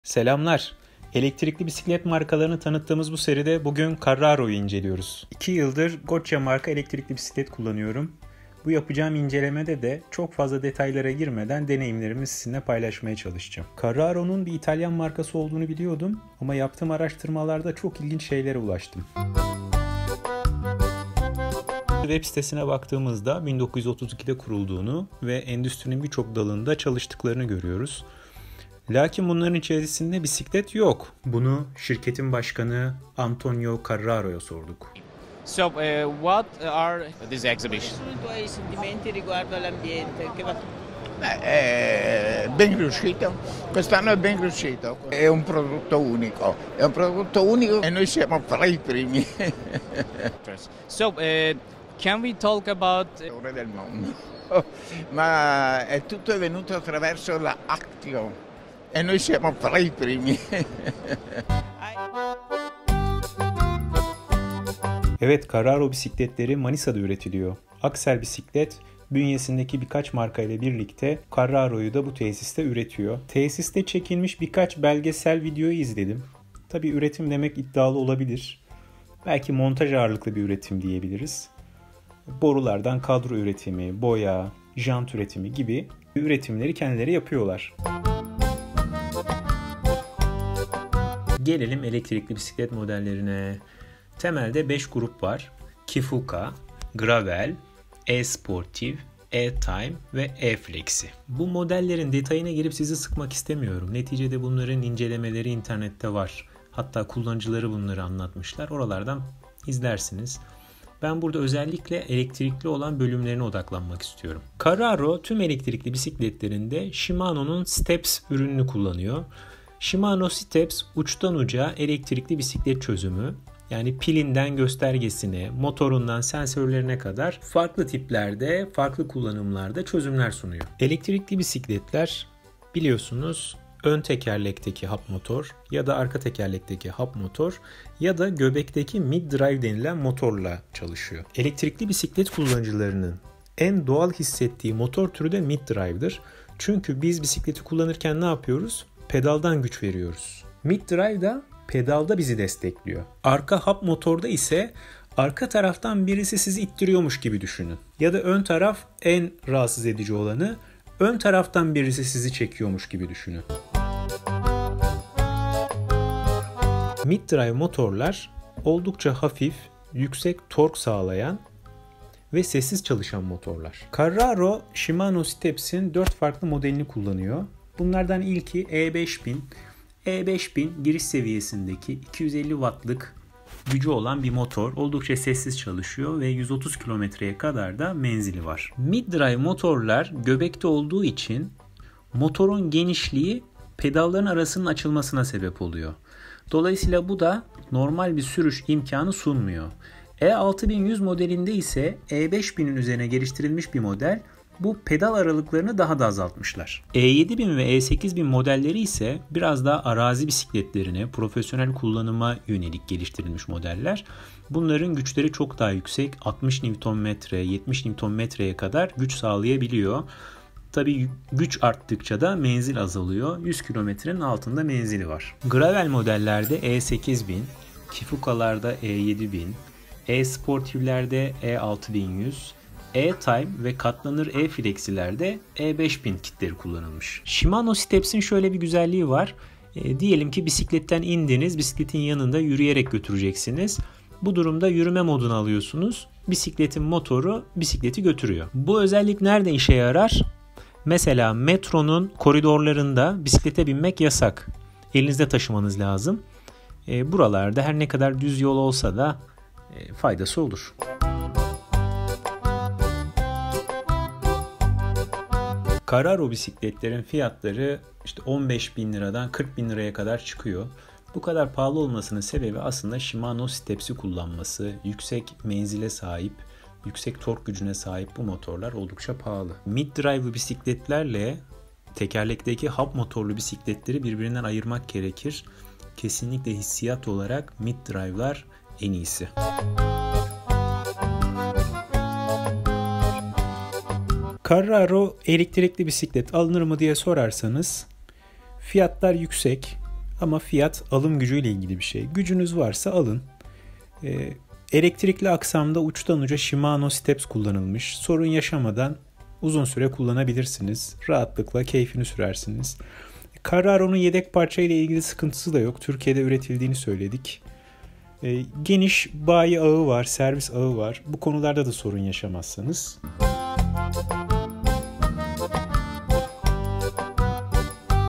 Selamlar. Elektrikli bisiklet markalarını tanıttığımız bu seride bugün Carraro'yu inceliyoruz. 2 yıldır Goccia marka elektrikli bisiklet kullanıyorum. Bu yapacağım incelemede de çok fazla detaylara girmeden deneyimlerimi sizinle paylaşmaya çalışacağım. Carraro'nun bir İtalyan markası olduğunu biliyordum ama yaptığım araştırmalarda çok ilginç şeylere ulaştım. Web sitesine baktığımızda 1932'de kurulduğunu ve endüstrinin birçok dalında çalıştıklarını görüyoruz. Lakin bunların içerisinde bisiklet yok. Bunu şirketin başkanı Antonio Carraro'ya sorduk. So, what are these exhibitions? Sono i tuoi sentimenti riguardo all'ambiente? Ben riuscito, quest'anno è ben riuscito, è un prodotto unico e noi siamo fra i primi. So, can we talk about Del mondo. Ma è tutto venuto attraverso la Actio e noi siamo fra i primi. Evet, Carraro bisikletleri Manisa'da üretiliyor. Aksel Bisiklet bünyesindeki birkaç marka ile birlikte Carraro'yu da bu tesiste üretiyor. Tesiste çekilmiş birkaç belgesel videoyu izledim. Tabii üretim demek iddialı olabilir. Belki montaj ağırlıklı bir üretim diyebiliriz. Borulardan kadro üretimi, boya, jant üretimi gibi üretimleri kendileri yapıyorlar. Gelelim elektrikli bisiklet modellerine. Temelde 5 grup var. Kifuka, Gravel, E-Sportive, E-Time ve E-Flexi. Bu modellerin detayına girip sizi sıkmak istemiyorum. Neticede bunların incelemeleri internette var. Hatta kullanıcıları bunları anlatmışlar. Oralardan izlersiniz. Ben burada özellikle elektrikli olan bölümlerine odaklanmak istiyorum. Carraro tüm elektrikli bisikletlerinde Shimano'nun Steps ürününü kullanıyor. Shimano Steps uçtan uca elektrikli bisiklet çözümü. Yani pilinden göstergesine, motorundan sensörlerine kadar farklı tiplerde, farklı kullanımlarda çözümler sunuyor. Elektrikli bisikletler biliyorsunuz ön tekerlekteki hap motor ya da arka tekerlekteki hap motor ya da göbekteki mid drive denilen motorla çalışıyor. Elektrikli bisiklet kullanıcılarının en doğal hissettiği motor türü de mid drive'dır. Çünkü biz bisikleti kullanırken ne yapıyoruz? Pedaldan güç veriyoruz. Mid drive da pedalda bizi destekliyor. Arka hap motorda ise arka taraftan birisi sizi ittiriyormuş gibi düşünün. Ya da ön taraf en rahatsız edici olanı, ön taraftan birisi sizi çekiyormuş gibi düşünün. Mid drive motorlar oldukça hafif, yüksek tork sağlayan ve sessiz çalışan motorlar. Carraro, Shimano Steps'in 4 farklı modelini kullanıyor. Bunlardan ilki E5000. E5000 giriş seviyesindeki 250 wattlık gücü olan bir motor. Oldukça sessiz çalışıyor ve 130 kilometreye kadar da menzili var. Mid drive motorlar göbekte olduğu için motorun genişliği pedalların arasının açılmasına sebep oluyor. Dolayısıyla bu da normal bir sürüş imkanı sunmuyor. E6100 modelinde ise E5000'in üzerine geliştirilmiş bir model. Bu pedal aralıklarını daha da azaltmışlar. E7000 ve E8000 modelleri ise biraz daha arazi bisikletlerine, profesyonel kullanıma yönelik geliştirilmiş modeller. Bunların güçleri çok daha yüksek. 60 Nm, 70 Nm'ye kadar güç sağlayabiliyor. Tabii güç arttıkça da menzil azalıyor. 100 kilometrenin altında menzili var. Gravel modellerde E8000, Kifukalarda E7000, E-Sportive'lerde E6100, E-Time ve katlanır E-Flexilerde E5000 kitleri kullanılmış. Shimano Steps'in şöyle bir güzelliği var. Diyelim ki bisikletten indiniz, bisikletin yanında yürüyerek götüreceksiniz. Bu durumda yürüme modunu alıyorsunuz. Bisikletin motoru bisikleti götürüyor. Bu özellik nerede işe yarar? Mesela metronun koridorlarında bisiklete binmek yasak. Elinizde taşımanız lazım. Buralarda her ne kadar düz yol olsa da faydası olur. Carraro bisikletlerin fiyatları işte 15.000 liradan 40.000 liraya kadar çıkıyor. Bu kadar pahalı olmasının sebebi aslında Shimano Steps'i kullanması. Yüksek menzile sahip, yüksek tork gücüne sahip bu motorlar oldukça pahalı. Mid drive bisikletlerle tekerlekteki hap motorlu bisikletleri birbirinden ayırmak gerekir. Kesinlikle hissiyat olarak mid drive'lar en iyisi. Carraro elektrikli bisiklet alınır mı diye sorarsanız fiyatlar yüksek. Ama fiyat alım gücüyle ilgili bir şey. Gücünüz varsa alın. Elektrikli aksamda uçtan uca Shimano Steps kullanılmış. Sorun yaşamadan uzun süre kullanabilirsiniz. Rahatlıkla keyfini sürersiniz. Carraro'nun yedek parça ile ilgili sıkıntısı da yok. Türkiye'de üretildiğini söyledik. Geniş bayi ağı var, servis ağı var. Bu konularda da sorun yaşamazsınız.